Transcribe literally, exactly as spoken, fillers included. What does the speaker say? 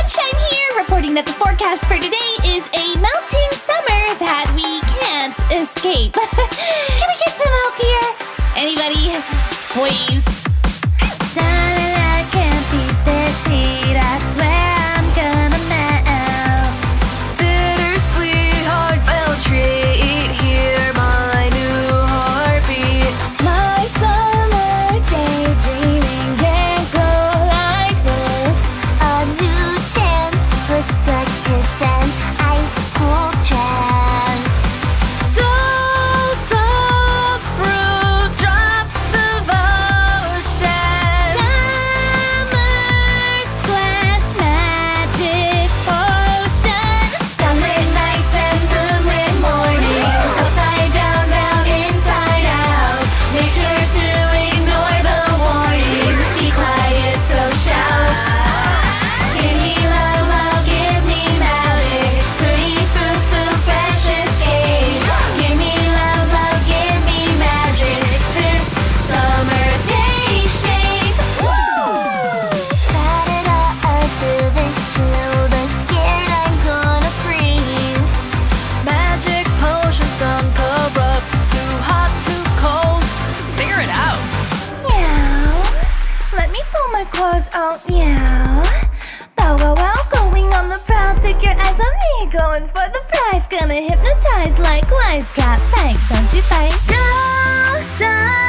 Sunshine here, reporting that the forecast for today is a melting summer that we can't escape. Can we get some help here? Anybody? Please. I can't beat this heat, I swear I'm gonna melt. Bittersweet heartfelt treat, hear my new heartbeat. My summer daydreaming can't go like this. A new chance for such an ice cool trance. Dose of fruit, drops of ocean. Summer splash magic potion. Sunlit nights and moonlit mornings, upside down, down, inside out. Make sure to ignore the warnings. Be quiet, so shout. Give me love, love, give me magic. Fruity, foo, foo, fresh escape. Give me love, love, give me magic. This summer day shape. Ba-da-da, through this chill, but scared I'm gonna freeze. Magic potions gone corrupt. Too hot, too cold. Figure it out. Meow. Let me pull my claws out, meow. Bow wow wow, going on the prowl. Take your eyes on me, going for the prize. Gonna hypnotize like wise. Got fight, don't you fight? Dose